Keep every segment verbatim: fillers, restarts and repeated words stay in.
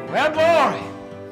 Well, glory.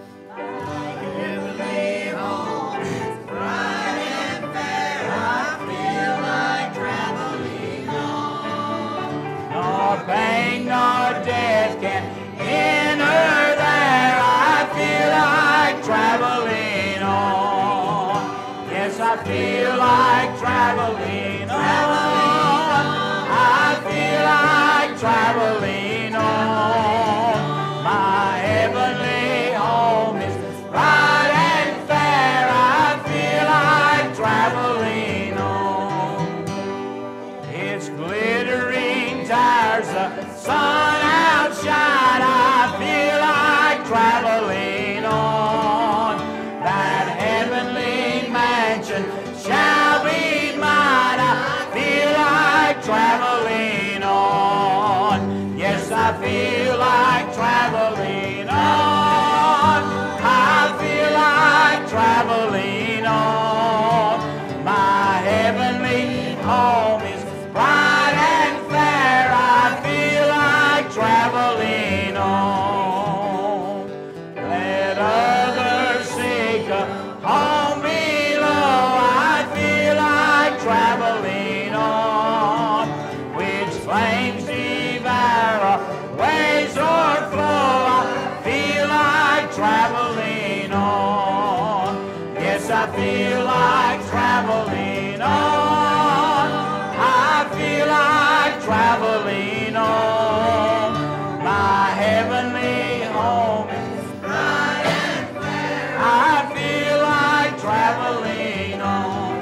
Nor pain nor death can enter there. I feel like traveling on. Yes, I feel like traveling on. I feel like traveling on. My heavenly home is bright and fair. I feel like traveling on. It's glittering tires, the sun outshine. I feel like traveling on. That heavenly mansion shall be mine. I feel like traveling on. Yes, I feel like traveling on. I feel like traveling on. My heavenly home is bright and fair. I feel like traveling on. Let others seek a home below. I feel like traveling on. Which flames devour, waves o'erflow. I feel like traveling on. Yes, I feel like traveling on. I feel like traveling on. My heavenly home is bright and fair. I feel like traveling on.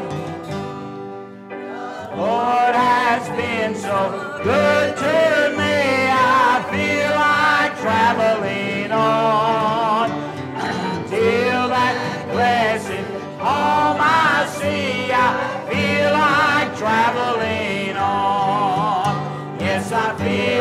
Lord has been so good to me. I feel like traveling on until that blessed home I see. I feel like traveling on. Yes, I feel